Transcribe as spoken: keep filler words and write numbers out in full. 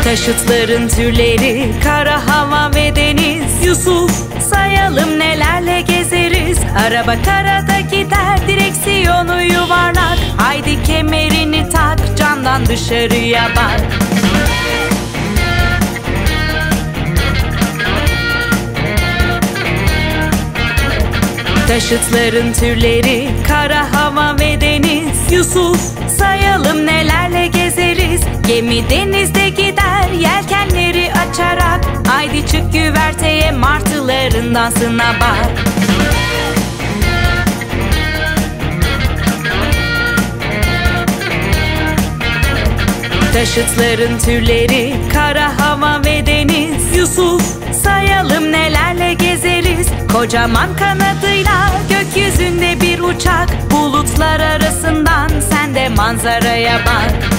Taşıtların türleri, kara, hava ve deniz. Yusuf, sayalım nelerle gezeriz. Araba karada gider, direksiyonu yuvarlak. Haydi kemerini tak, camdan dışarıya bak. Taşıtların türleri, kara, hava ve deniz. Yusuf, sayalım nelerle gezeriz. Gemi denizde gider, yelkenleri açarak. Haydi çık güverteye, martıların dansına bak. Taşıtların türleri, kara, hava ve deniz. Yusuf, sayalım nelerle gezeriz. Kocaman kanadıyla gökyüzünde bir uçak. Bulutlar arasından sen de manzaraya bak.